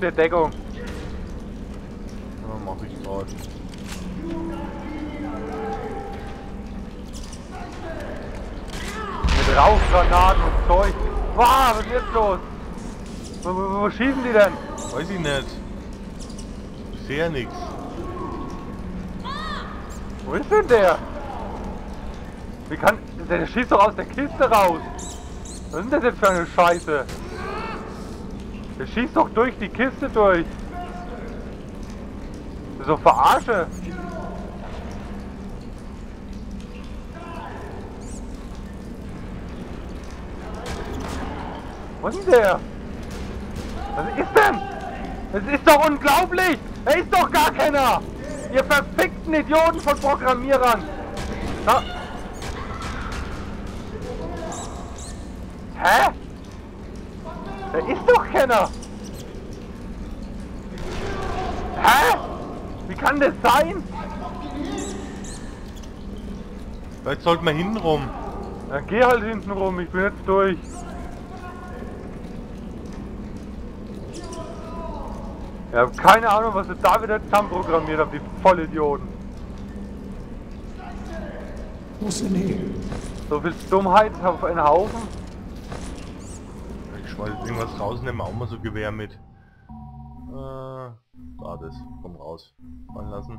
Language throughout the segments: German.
dir Deckung. Ja, mach ich gerade. Mit Rauchgranaten und Zeug. Wow, was ist jetzt los? Wo schießen die denn? Weiß ich nicht. Ich sehe ja nichts. Wo ist denn der? Wie kann... Der schießt doch aus der Kiste raus. Was ist denn das jetzt für eine Scheiße? Der schießt doch durch die Kiste durch. Das ist doch Verarsche. Was ist denn der? Was ist denn? Das ist doch unglaublich! Er ist doch gar keiner! Ihr verfickten Idioten von Programmierern! Na? Hä? Er ist doch keiner! Hä? Wie kann das sein? Vielleicht sollten wir hinten rum. Dann geh halt hinten rum, ich bin jetzt durch. Ich habe keine Ahnung, was sie da wieder zusammenprogrammiert haben, die Vollidioten. What's in here? So viel Dummheit auf einen Haufen. Ich schmeiß irgendwas raus, nehmen wir auch mal so Gewehr mit. Da das. Komm raus. Fallen lassen.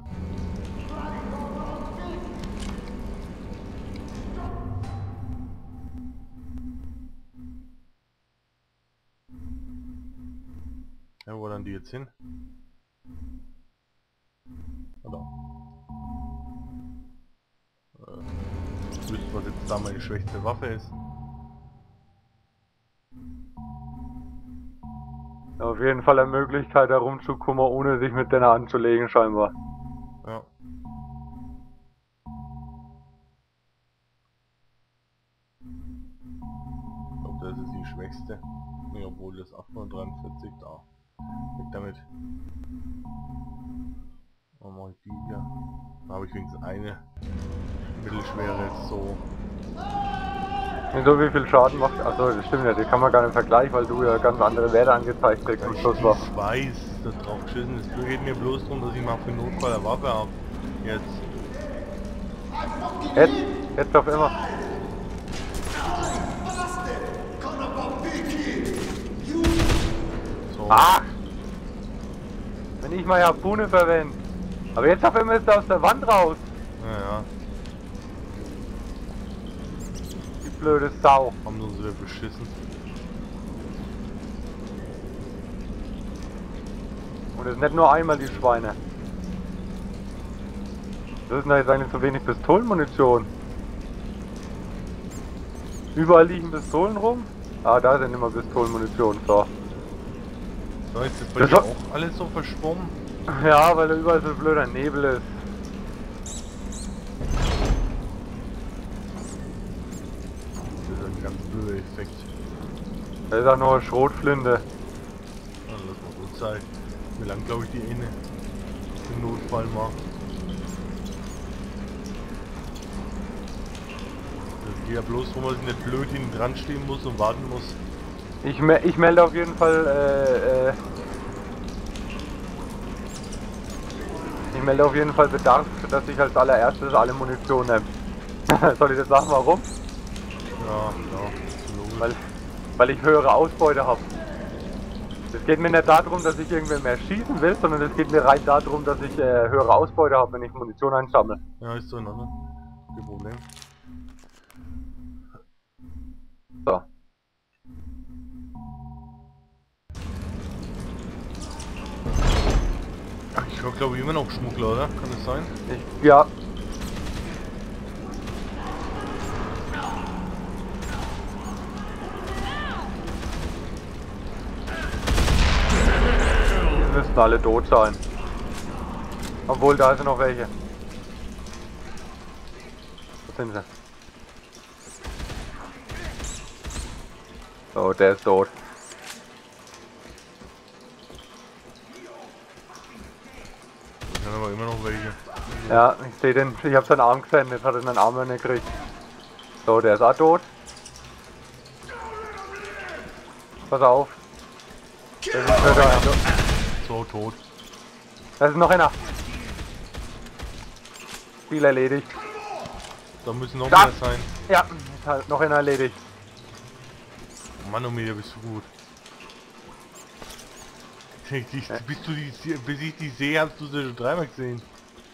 Ja, wo dann die jetzt hin? Oder? Ich wüsste, was jetzt da meine schwächste Waffe ist. Auf jeden Fall eine Möglichkeit herumzukommen, ohne sich mit denen anzulegen scheinbar. Ja. Ich glaube, das ist die schwächste. Nee, obwohl das 843 da. Weg damit. Dann mache ich die hier. Da habe ich wenigstens eine mittelschwere jetzt so. So wie viel Schaden macht. Achso, das stimmt ja, die kann man gar nicht vergleichen, weil du ja ganz andere Werte angezeigt kriegst und Schusswaffen. Ich weiß, da drauf geschissen ist. Es geht mir bloß darum, dass ich mal für Notfall eine Waffe habe. Jetzt. Jetzt auf immer. So. Ach! Wenn ich mal Harpune verwende. Aber jetzt auf einmal ist er aus der Wand raus. Naja, Die blöde Sau. haben sie uns wieder beschissen. Und es ist nicht nur einmal die Schweine. Das ist denn da jetzt eigentlich so wenig Pistolenmunition? Überall liegen Pistolen rum. Ah, da sind immer Pistolenmunition. So. So, ist das bei Das dir war- auch alles so verschwommen? Ja, weil da überall so ein blöder Nebel ist. Das ist ein ganz blöder Effekt. Da ist auch noch eine Schrotflinte. Dann lass mal gut sein. Wie lang glaube ich die eine im Notfall macht. Das geht ja bloß darum, dass ich nicht blöd hinten dran stehen muss und warten muss. Ich melde auf jeden Fall, ich melde auf jeden Fall Bedarf, dass ich als allererstes alle Munition nehme. Soll ich das sagen, warum? Ja, logisch. Weil ich höhere Ausbeute habe. Es geht mir nicht darum, dass ich irgendwer mehr schießen will, sondern es geht mir rein darum, dass ich höhere Ausbeute habe, wenn ich Munition einsammle. Ja, ist so in Ordnung. Kein Problem. So. Ich höre glaube ich immer noch Schmuggler, oder? Kann das sein? Ja. Die müssten alle tot sein. Obwohl, da sind noch welche. Wo sind sie? Oh, der ist tot. Da sind aber immer noch welche. Ja, ich sehe den. Ich habe seinen Arm gesehen, jetzt hat er einen Arm nicht gekriegt. So, der ist auch tot. Pass auf. Der ist wieder ein. So, tot. Da ist noch einer. Spiel erledigt. Da müssen noch Da. mehr sein. Ja, ist halt noch einer erledigt. Mann, Omelia, bist du gut. Bis ich die sehe, hast du sie schon dreimal gesehen.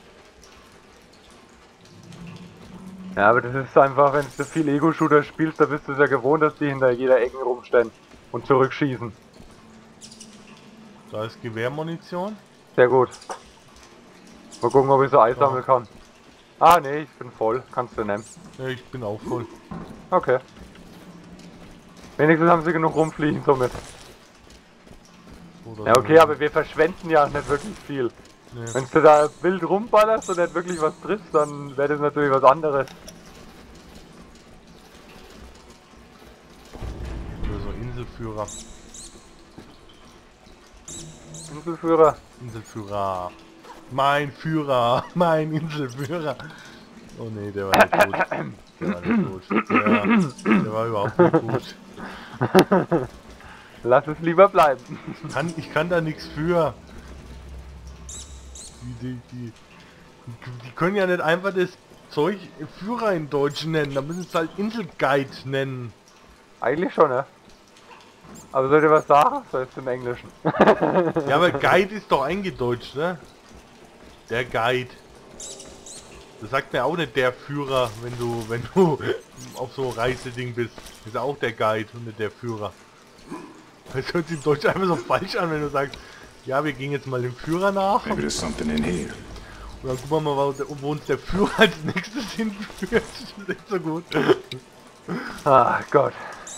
Ja, aber das ist einfach, wenn du viel Ego-Shooter spielst, da bist du es ja gewohnt, dass die hinter jeder Ecke rumstehen und zurückschießen. Da ist Gewehrmunition. Sehr gut. Mal gucken, ob ich so Eis sammeln kann. Ah, nee, ich bin voll. Kannst du nehmen. Ja, ich bin auch voll. Okay. Wenigstens haben sie genug rumfliegen somit. Oder Ja, so. okay, aber wir verschwenden ja nicht wirklich viel. Nee. Wenn du da wild rumballerst und nicht wirklich was triffst, dann wäre das natürlich was anderes. Oder so Inselführer. Inselführer. Inselführer. Mein Führer. Mein Inselführer. Oh nee, der war nicht gut. Der war nicht gut. Der war überhaupt nicht gut. Lass es lieber bleiben. Ich kann da nichts für. Die können ja nicht einfach das Zeug Führer in Deutsch nennen. Da müssen sie es halt Inselguide nennen. Eigentlich schon, ne? Aber soll ich dir was sagen? So ist es im Englischen. Ja, aber Guide ist doch eingedeutscht, ne? Der Guide. Das sagt mir auch nicht der Führer, wenn du auf so Reiseding bist. Das ist auch der Guide und nicht der Führer. Das hört sich im Deutsch einfach so falsch an, wenn du sagst, ja, wir gehen jetzt mal dem Führer nach. Maybe there's something in here. Und dann gucken wir mal, wo uns der Führer als nächstes hinführt. Das ist nicht so gut. Ah Gott.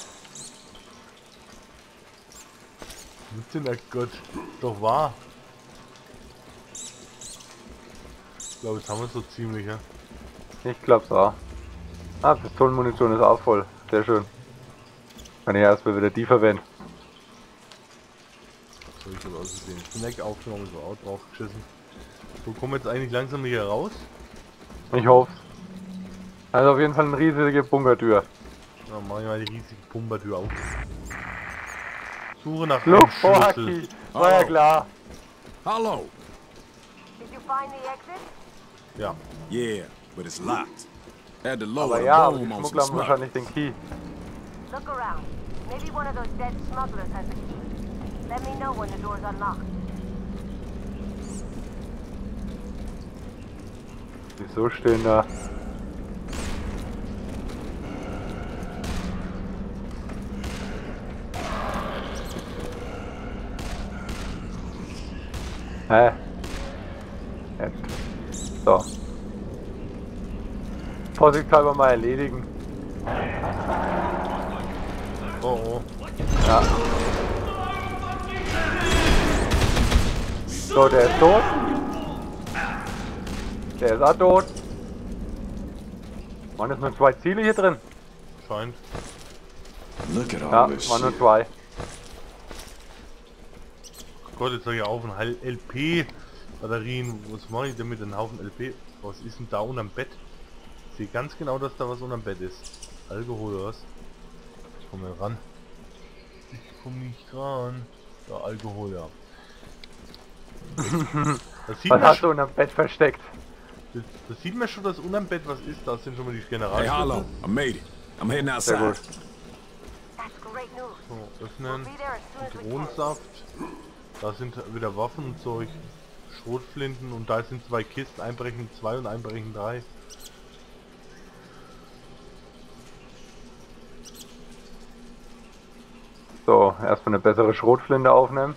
Was ist denn der Gott? Doch wahr. Ich glaube, jetzt haben wir es so ziemlich, ja. Ich glaub's auch. Ah, Pistolenmunition ist auch voll. Sehr schön. Kann ich erstmal wieder die verwenden. So, ich habe ausgesehen. Snack aufgenommen, so auch drauf geschissen. Wo kommen wir jetzt eigentlich langsam hier raus? Ich hoffe. Also auf jeden Fall eine riesige Bunkertür. Ja, machen wir mal die riesige Pumpertür auf. Suche nach einem Look, Schlüssel. Hockey. War ja klar. Hello. Did you find the exit? Ja. Yeah, but it's locked. Had to Aber lower ja, the aber die boom on Schmuggler some haben snuff. wahrscheinlich den Key. Look around. Maybe one of those dead smugglers has the key. Let me know when the door's unlocked. Wieso stehen da? Hä? Jetzt. So. Vorsichtshalber mal erledigen. Oh oh. Ja. So, der ist tot. Der ist auch tot. Waren jetzt nur 2 Ziele hier drin? Scheint. Look at all Ja, this waren nur shit. 2. Gott, jetzt soll ich auf einen LP-Batterien. Was mache ich denn mit einem Haufen LP? Was ist denn da unterm Bett? Ich sehe ganz genau, dass da was unterm Bett ist. Alkohol oder was? Ich komme ran. Ich komme nicht ran. Da, Alkohol, ja. Das sieht, Was man hast du schon, unterm Bett versteckt? das sieht man schon, dass unterm Bett was ist. Da sind schon mal die Hey, Generalschlüssel. Hollow, I made it. I'm heading Sehr outside. gut. That's great news. So, öffnen. Be there as soon as we can. Zitronensaft. Da sind wieder Waffen und Zeug. Schrotflinten und da sind 2 Kisten. Einbrechen 2 und Einbrechen 3. So, erstmal eine bessere Schrotflinte aufnehmen.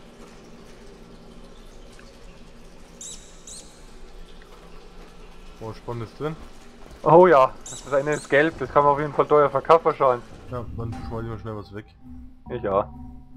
Oh, Spannendes drin. Oh ja, das eine ist gelb, das kann man auf jeden Fall teuer verkaufen wahrscheinlich. Ja, dann schmeißen wir schnell was weg. Ich ja.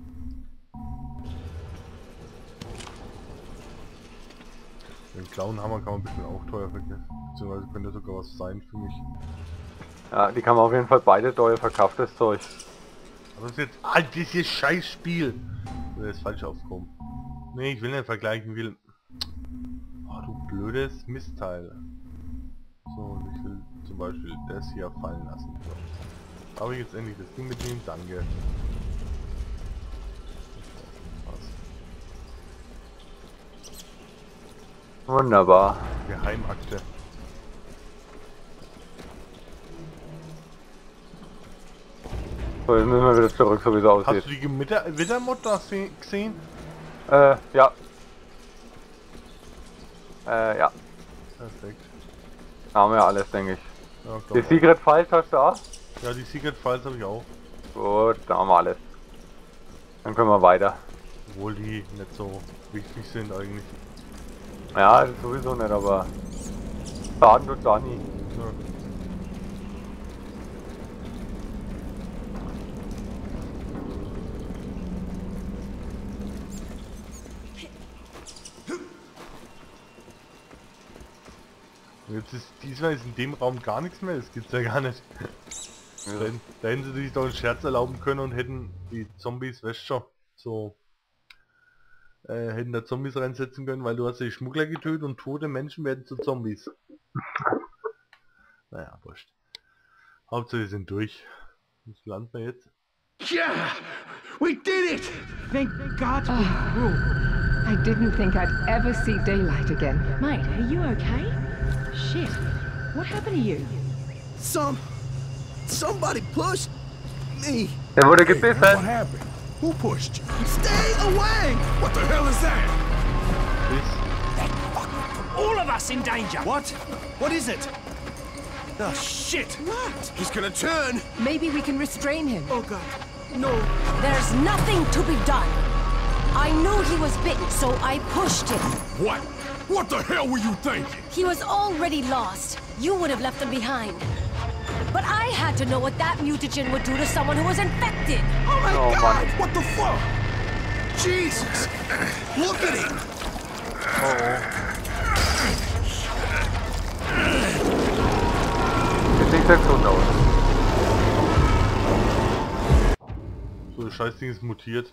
Den Clownhammer kann man bestimmt auch teuer verkaufen. Beziehungsweise könnte sogar was sein für mich. Ja, die kann man auf jeden Fall beide teuer verkaufen, das Zeug. Aber das ist jetzt... Ah, dieses Scheißspiel! Ich will jetzt falsch aufkommen. Nee, ich will nicht vergleichen, will... Oh, du blödes Mistteil. So, und ich will zum Beispiel das hier fallen lassen. So. Habe ich jetzt endlich das Ding mitnehmen? Danke. Wunderbar. Geheimakte. So, jetzt müssen wir wieder zurück, so wie es aussieht. Hast du die Wittermod da gesehen? Ja. Ja. Perfekt. Haben wir alles, denke ich. Ja, Die Secret Files hast du auch? ja, die Secret Files habe ich auch. Gut, da haben wir alles. Dann können wir weiter. Obwohl die nicht so wichtig sind eigentlich. Ja, das ist sowieso nicht, aber Schaden tut da nie. Ja. Jetzt ist diesmal ist in dem Raum gar nichts mehr, das gibt's ja gar nicht. Ja. Da hätten sie sich doch einen Scherz erlauben können und hätten die Zombies, weißt schon, so hätten da Zombies reinsetzen können, weil du hast ja die Schmuggler getötet und tote Menschen werden zu Zombies. Naja, wurscht. Hauptsache wir sind durch. Was landen wir jetzt? Yeah! We did it! Thank God we're through. I didn't think I'd ever see daylight again. Mate, are you okay? Shit. What happened to you? Somebody pushed me. Der wurde What gebissen. happened? Who pushed you? Stay away! What the hell is that? All of us in danger. What? What is it? Oh shit! What? He's gonna turn. Maybe we can restrain him. Oh god. No. There's nothing to be done. I knew he was bitten, so I pushed him. What? What the hell were you thinking? He was already lost. You would have left him behind. But I had to know what that mutagen would do to someone who was infected. Oh my Oh, god! Mann. What the fuck? Jesus! Look at him! Jetzt sieht der gesund aus. So, das Scheißding ist mutiert.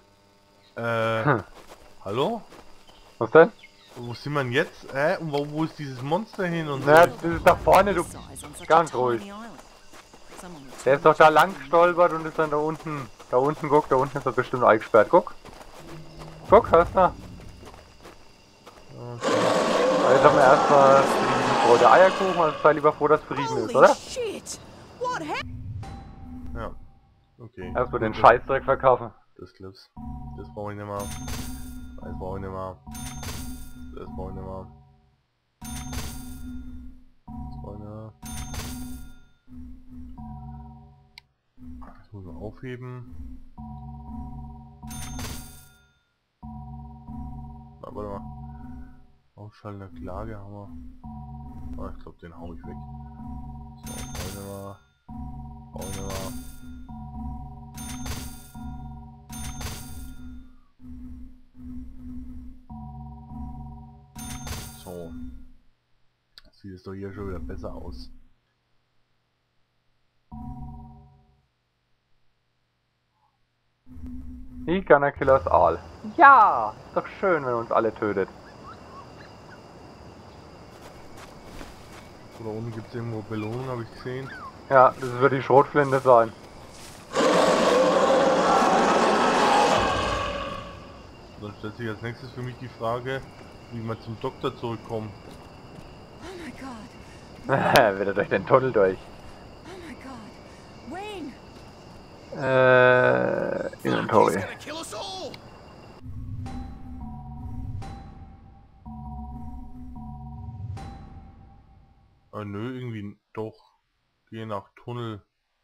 Hallo? Was denn? Wo sind wir denn jetzt? Und wo ist dieses Monster hin und so? Na, das ist da vorne, du. Ganz ruhig. Der ist doch da lang gestolpert und ist dann da unten. Da unten, guck, da unten ist er bestimmt eingesperrt. Guck. Guck, hörst du? Jetzt haben wir erstmal Frieden, der Eierkuchen, also sei lieber froh, dass Frieden ist, oder? shit! What happened? Ja. Okay. Erstmal den Scheißdreck verkaufen. Das glaub's. Das brauche ich nicht mehr. Das brauche ich nicht mehr. Das brauche ich nicht mehr. Das brauche ich nicht mehr. Das muss man aufheben. Na, warte mal. Ausschalten der Klage haben wir. Ah, ich glaube, den hau ich weg. So, brauche ich nicht mehr. Brauche ich nicht mehr. So. Sieht es doch hier schon wieder besser aus. He gonna kill us all. Ja, ist doch schön, wenn er uns alle tötet. So, da unten gibt es irgendwo Belohnung, habe ich gesehen. Ja, das wird die Schrotflinte sein. Dann stellt sich als nächstes für mich die Frage, wie wir zum Doktor zurückkommen. Oh my god. Wird er durch den Tunnel durch. Oh my god. Wayne! Inventory. He's gonna kill us all! Nö, irgendwie doch. Gehen nach Tunnel.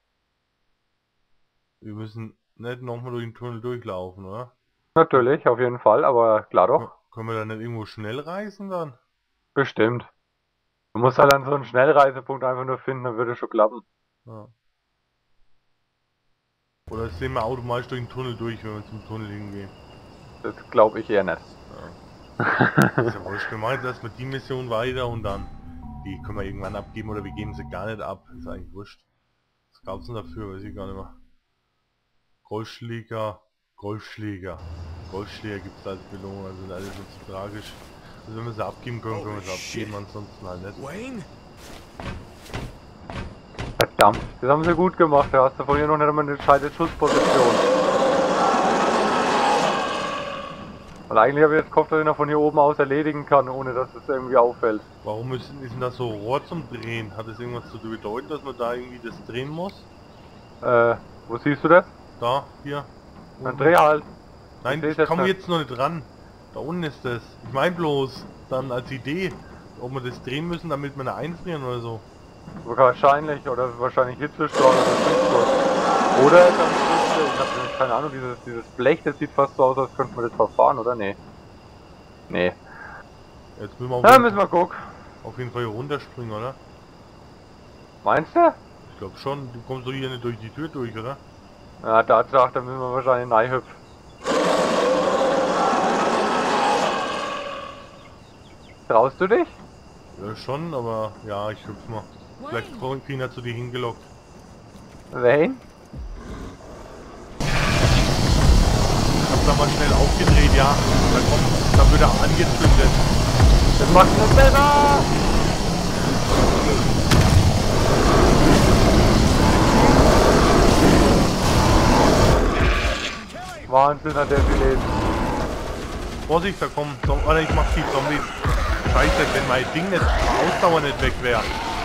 Wir müssen nicht nochmal durch den Tunnel durchlaufen, oder? Natürlich, auf jeden Fall, aber klar doch. Können wir da nicht irgendwo schnell reisen dann? Bestimmt. Du musst halt dann so einen Schnellreisepunkt einfach nur finden, dann würde es schon klappen. Ja. Oder sehen wir automatisch durch den Tunnel durch, wenn wir zum Tunnel hingehen? Das glaube ich eher nicht. Das ist ja wurscht. Wir machen jetzt erstmal die Mission weiter und dann die können wir irgendwann abgeben oder wir geben sie gar nicht ab. Ist eigentlich wurscht. Was gab's denn dafür? Weiß ich gar nicht mehr. Golfschläger. Golfschläger gibt's als Belohnung, also sind alles nicht so tragisch. Also wenn wir sie abgeben können, können wir sie abgeben, ansonsten halt nicht. Wayne? Verdammt, das haben sie gut gemacht, da hast du vorhin noch nicht einmal eine gescheite Schussposition. Weil eigentlich habe ich jetzt gehofft, dass ich noch von hier oben aus erledigen kann, ohne dass es irgendwie auffällt. Warum ist denn das so Rohr zum Drehen? Hat das irgendwas zu bedeuten, dass man da irgendwie das drehen muss? Wo siehst du das? Da, hier. Dann dreh halt. Nein, seh's ich jetzt komme nicht. jetzt noch nicht ran. Da unten ist das. Ich meine bloß, dann als Idee, ob wir das drehen müssen, damit wir eine einfrieren oder so. Wahrscheinlich, oder wahrscheinlich Hitzestrahl oder Blitzkurs. Oder dann ich habe nämlich keine Ahnung, dieses Blech, das sieht fast so aus, als könnte man das verfahren, oder? Nee. Nee. Jetzt müssen wir Ja, müssen wir gucken. auf jeden Fall hier runterspringen, oder? Meinst du? Ich glaube schon, du kommst doch hier nicht durch die Tür durch, oder? Ja, da müssen wir wahrscheinlich reinhüpfen. Traust du dich? Ja schon, aber ja, ich hüpf mal. Vielleicht kriegen wir zu dir hingelockt. Wayne? Ich hab da mal schnell aufgedreht, ja. Da wird er angezündet. Das macht es besser! Wahnsinn hat der gelebt. Vorsicht, da kommen Warte, ich mach die Zombies. Scheiße, wenn mein Ding nicht Ausdauer nicht weg wäre.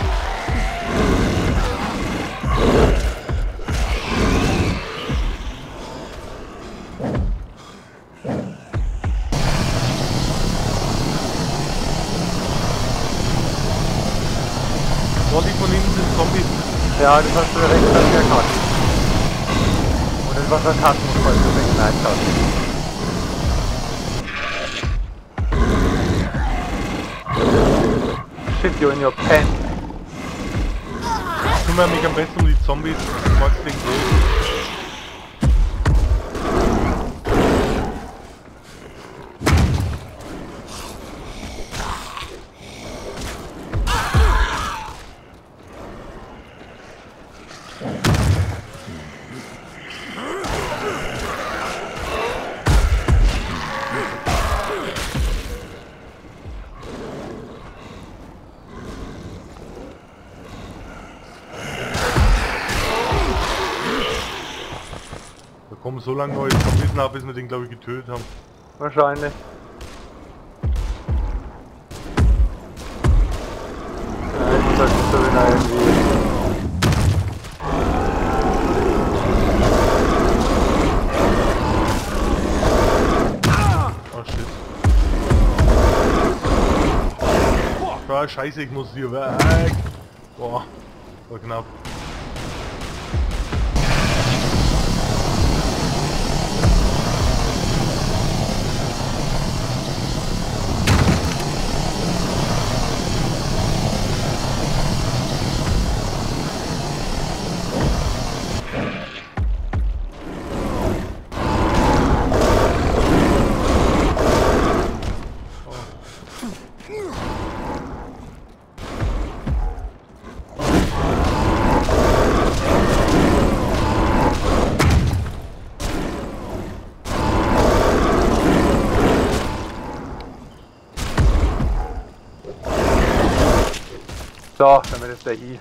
Vorsicht, von hinten sind Zombies. Ja, das hast du recht erkannt. Und das war Sarkasmus, weil du es gemerkt hast. Shit, you in your pants. Ich kümmere mich am besten um die Zombies. Max den Großen. Kommen so lange neue Zombies nach, bis wir den, glaube ich, getötet haben. Wahrscheinlich. Ja, ich muss halt nicht so wieder irgendwie. Oh shit. Ah, scheiße, ich muss hier weg. Boah, war knapp. So, damit ist der I.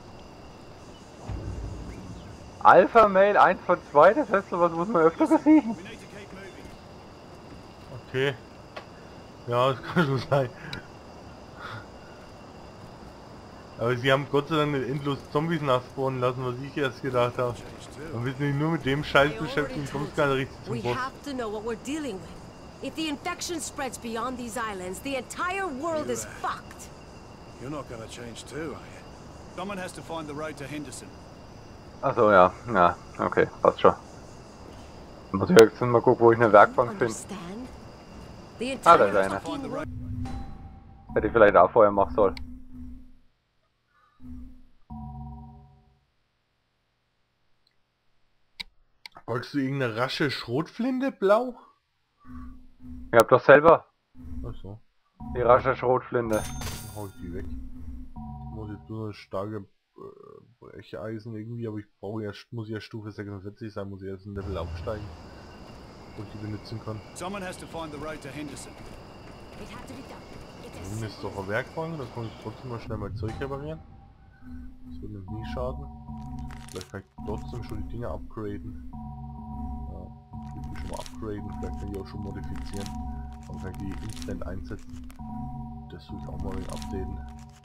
Alpha Mail 1 von 2, das heißt, sowas muss man öfter besiegen. Okay. Ja, das kann schon sein. Aber sie haben Gott sei Dank nicht endlos Zombies nachspawnen lassen, was ich erst gedacht habe. Und wir sind nicht nur mit dem Scheiß beschäftigt, kommst gar nicht richtig zum We Boss. have to know what we're dealing with. If the infection spreads beyond these islands, the entire world is fucked. You're not gonna change too, are you? Someone has to find the road to Henderson. Achso, ja. Ja, okay, passt schon. Dann muss ich höchstens mal gucken, wo ich eine Werkbank finde. Understand? The Ah, da ist entire einer. fucking world. Hätte ich vielleicht auch vorher machen sollen. Wolltest du irgendeine rasche Schrotflinte blau? Ihr habt doch selber Achso, die rasche Schrotflinte. dann hau ich die weg. Ich muss jetzt nur starke Brecheisen irgendwie, aber ich brauche ja, muss ja Stufe 46 sein, muss ich erst ein Level aufsteigen, wo ich die benutzen kann. Someone has to find the road to Henderson. It had to be done. It is Unten ist doch ein Werkbank, da kann ich trotzdem mal schnell mein Zeug reparieren. Das wird mir nie schaden. Vielleicht kann ich trotzdem schon die Dinge upgraden. Ja, ich will die schon mal upgraden, vielleicht kann ich auch schon modifizieren. Man kann die instant einsetzen. Das will ich auch mal updaten.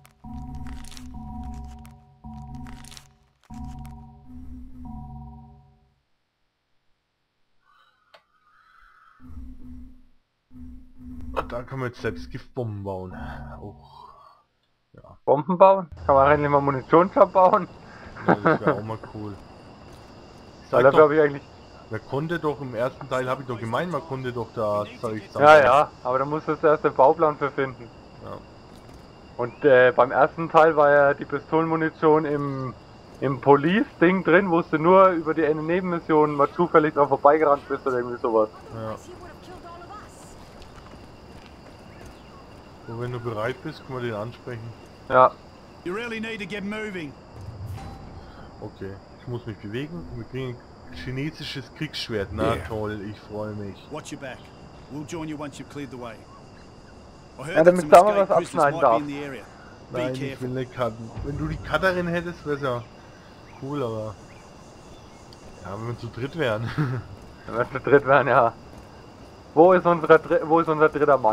Da kann man jetzt selbst Giftbomben bauen. Auch. Ja. Bomben bauen? Kann man endlich mal Munitionsshop bauen? Ja, das wäre auch mal cool. Weil da glaube ich eigentlich. Man konnte doch im ersten Teil, habe ich doch gemeint, man konnte doch da Zeug sammeln. Ja, ja, aber da musst du erst den Bauplan für finden. Ja. Und beim ersten Teil war ja die Pistolenmunition im Police-Ding drin, wo du nur über die eine Nebenmission mal zufällig drauf vorbeigerannt bist oder irgendwie sowas. Ja. So, wenn du bereit bist, können wir den ansprechen. Ja. You really need to get moving. Okay, ich muss mich bewegen. Wir kriegen ein chinesisches Kriegsschwert. Na toll, ich freue mich. Watch your back. We'll join you once you've cleared the way. Ja, damit da mal was abschneiden darf. Nein, ich will nicht cutten. Wenn du die Cutterin hättest, wäre es ja cool, aber... Ja, wenn wir zu dritt wären. Wenn wir zu dritt wären, ja. Wo ist unser dritter Mann?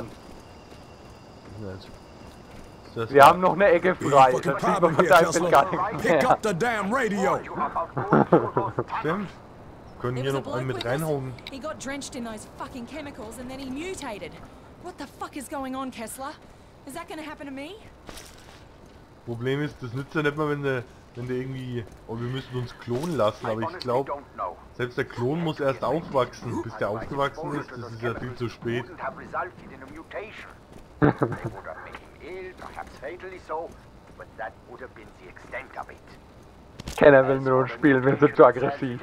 Wir haben noch eine Ecke frei. Das sieht man von deinem Bild gar nicht mehr. Stimmt. Können hier noch einen mit reinhauen. He got drenched in those fucking chemicals and then he mutated. What the fuck is going on, Kessler? Is that gonna happen to me? Problem ist, das nützt ja nicht mal, wenn du irgendwie... Oh, wir müssen uns klonen lassen, aber ich glaube, selbst der Klon muss erst aufwachsen. Bis der aufgewachsen ist, das ist ja viel zu spät. Keiner will mit uns spielen, wir sind zu aggressiv.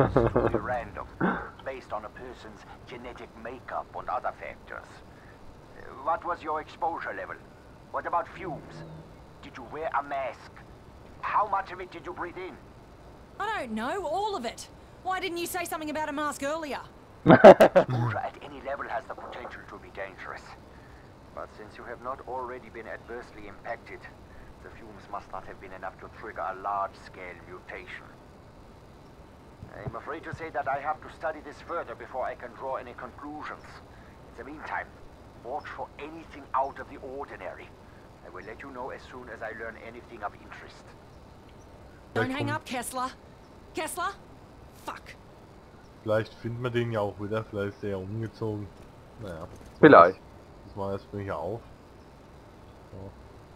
What was your exposure level? What about fumes? Did you wear a mask? How much of it did you breathe in? I don't know, all of it. Why didn't you say something about a mask earlier? Exposure at any level has the potential to be dangerous. But since you have not already been adversely impacted, the fumes must not have been enough to trigger a large-scale mutation. I'm afraid to say that I have to study this further before I can draw any conclusions. In the meantime, watch for anything out of the ordinary. I will let you know as soon as I learn anything of interest. Don't hang up, Kessler. Kessler? Fuck. Vielleicht finden wir den ja auch wieder, vielleicht ist er ja umgezogen. Naja. Vielleicht. Das war erstmal hier auf. So.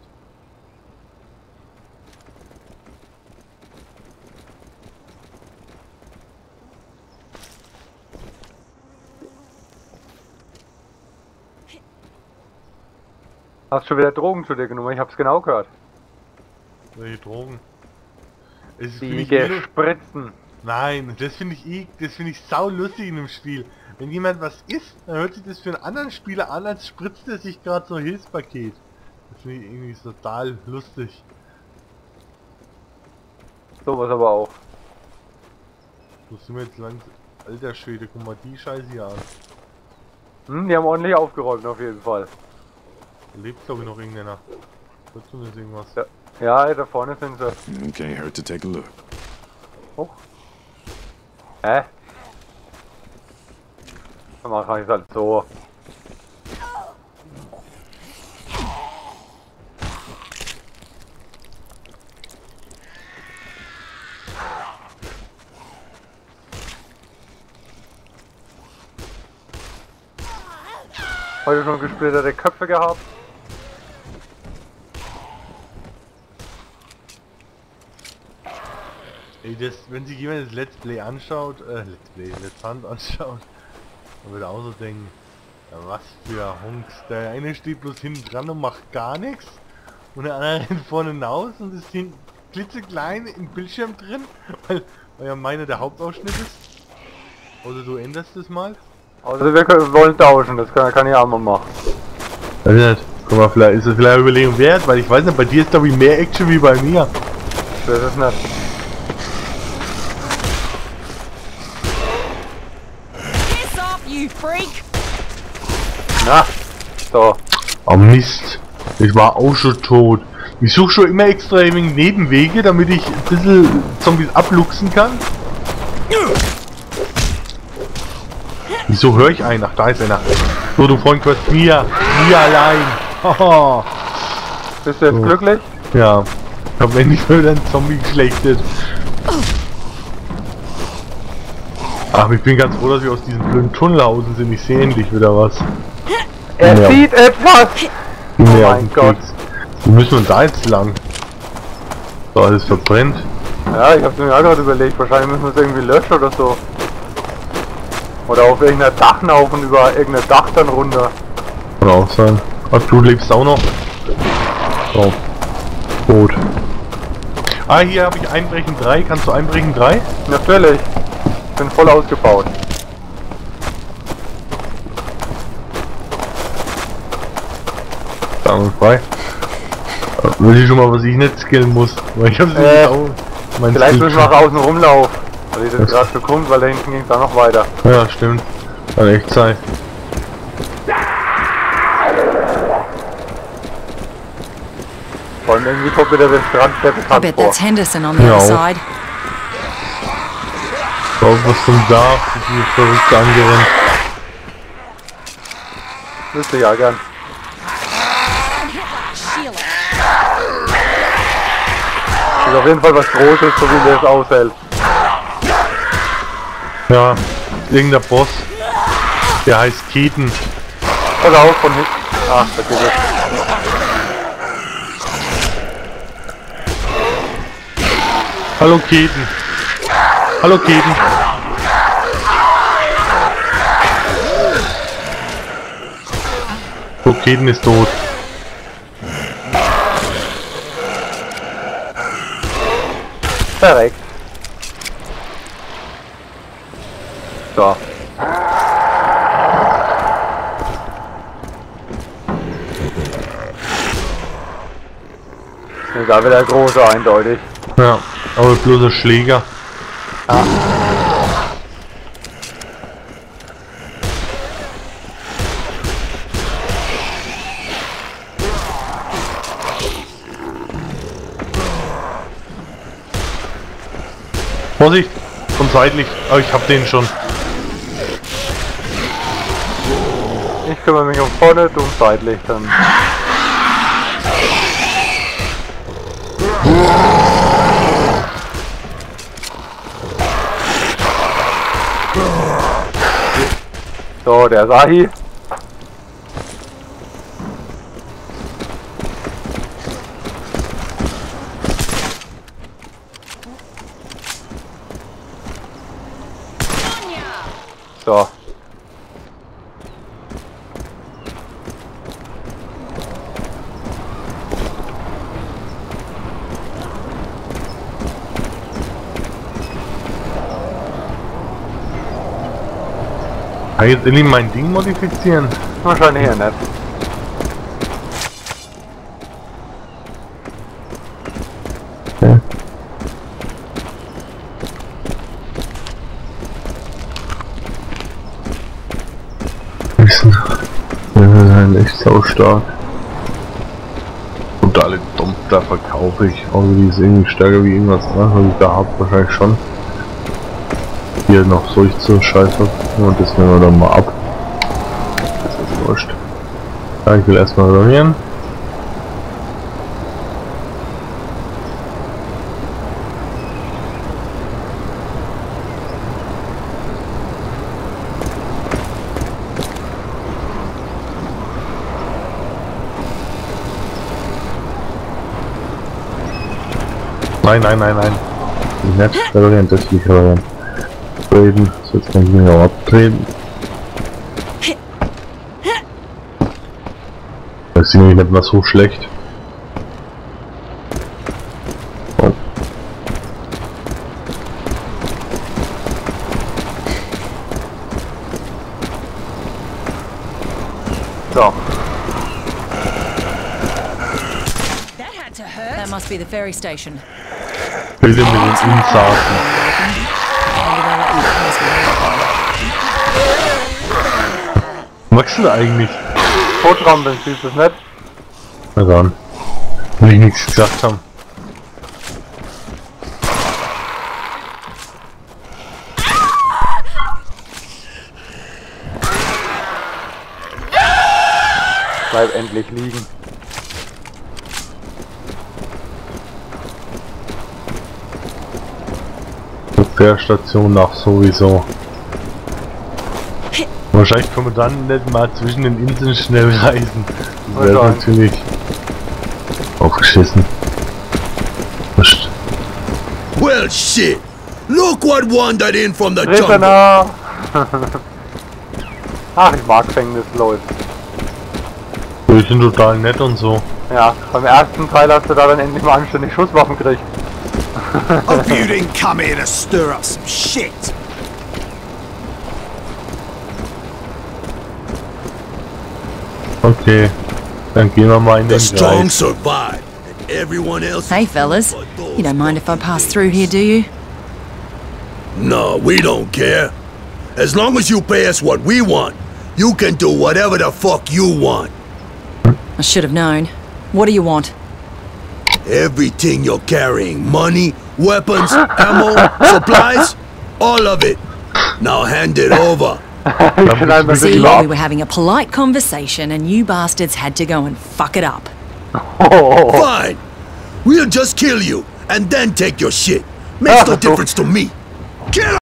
Hast schon wieder Drogen zu dir genommen? Ich hab's genau gehört. Welche Drogen? Die gespritzten. Nein, das finde ich sau lustig in dem Spiel. Wenn jemand was isst, dann hört sich das für einen anderen Spieler an, als spritzt er sich gerade so ein Hilfspaket. Das finde ich irgendwie total lustig. Sowas aber auch. Wo sind wir jetzt lang? Alter Schwede, guck mal die Scheiße hier an. Die haben ordentlich aufgeräumt auf jeden Fall. Da lebt glaube ich noch irgendeiner. Hörst du das irgendwas? Ja, da vorne sind sie. Okay, hurt to take a look. Oh. Hä? Dann mach ich halt so. Heute schon gesplitterte Köpfe gehabt. Ey, wenn sich jemand das Let's Play anschaut, Let's Hunt anschaut, dann wird er auch so denken, ja, was für Honks. Der eine steht bloß hinten dran und macht gar nichts und der andere rennt vorne hinaus und ist hinten klitzeklein im Bildschirm drin, weil ja meiner der Hauptausschnitt ist. Oder du änderst es mal. Also wir wollen tauschen, das kann ich auch mal machen. Weiß ich nicht. Guck mal, vielleicht ist es vielleicht eine Überlegung wert, weil ich weiß nicht, bei dir ist glaube ich mehr Action wie bei mir. Das ist nicht. Piss off, you freak! Na, so. Oh Mist, ich war auch schon tot. Ich suche schon immer extra wegen Nebenwege, damit ich ein bisschen Zombies abluchsen kann. Wieso höre ich einen? Ach, da ist einer. So, du Freund, du hast mir allein. Haha. Bist du jetzt glücklich? Ja. Ich hab endlich wieder einen Zombie geschlechtet. Ach, ich bin ganz froh, dass wir aus diesem blöden Tunnelhausen sind. Ich sehe endlich wieder was. Er Ja. sieht etwas! Oh mein Gott. Wo müssen wir da jetzt lang? So, alles verbrennt. Ja, ich hab's mir auch gerade überlegt. Wahrscheinlich müssen wir es irgendwie löschen oder so. Oder auf irgendeiner Dachnaufen über irgendein Dach dann runter. Kann auch sein. Ach, du lebst auch noch? So. Gut. Ah, hier habe ich Einbrechen 3. Kannst du Einbrechen 3? Natürlich. Ich bin voll ausgebaut. Dann frei. Weiß ich schon mal, was ich nicht skillen muss. Weil ich hab's nicht auch. Mein Vielleicht Skill- müssen wir auch außen rumlaufen. Weil ich das gerade gekommen, weil da hinten ging es auch noch weiter. Ja, stimmt. Kann echt sein. Vor allem irgendwie kommt mir der Strand sehr I bekannt bet vor. that's Henderson on the Ja. other side. So, was zum Dach? Die verrückt angerannt. Wüsste ich ja gern. Ist auf jeden Fall was Großes, so wie der es aushält. Ja, irgendein Boss. Der heißt Keaton. Pass auf, von hinten. Ach, da geht es. Hallo Keaton. Hallo Keaton. So, Keaton ist tot. Perfekt. So. Da wird der Große eindeutig. Ja, aber bloß ein Schläger. Vorsicht! Von seitlich. Aber ich hab den schon. Ich kümmere mich um vorne, du um seitlich dann. So, der Sahi. So. Kann ich jetzt endlich mein Ding modifizieren? Wahrscheinlich eher nicht. Ja. Wir sind echt sau stark. Und alle Dump da verkaufe ich. Außer die ist irgendwie stärker wie irgendwas, ne? Was ich da hab, wahrscheinlich schon. Hier noch solche Scheiße. Und das nehmen wir dann mal ab. Das ist wurscht. Ja, ich will erstmal reparieren. Nein, nein, nein, nein. Nicht reparieren, das will ich reparieren. Treten, so jetzt kann ich mich auch abtreten. Das ist nämlich nicht mal so schlecht. Oh. So. That must be the ferry station. Bilde mit den Insassen. Magst du da eigentlich? Totrampeln, siehst du es nicht? Na dann. Will ich nichts gesagt haben. Bleib endlich liegen. Fährstation nach sowieso. Wahrscheinlich können wir dann nicht mal zwischen den Inseln schnell reisen. Das wäre natürlich aufgeschissen. Wurscht. Well, shit. Look what wandered in from the jungle. Prisoner! Ach, ich mag Gefängnisleute. Die sind total nett und so. Ja, beim ersten Teil hast du da dann endlich mal anständig Schusswaffen gekriegt. Hope you didn't come here to stir up some shit. Okay, dann gehen wir mal in The den strong Kreis. survive, and everyone else... Hey, fellas. You don't mind if I pass through here, do you? No, we don't care. As long as you pay us what we want, you can do whatever the fuck you want. I should have known. What do you want? Everything you're carrying, money, weapons, ammo, supplies, all of it. Now hand it over. See, we were having a polite conversation and you bastards had to go and fuck it up. Fine. We'll just kill you and then take your shit. Makes no difference to me. Kill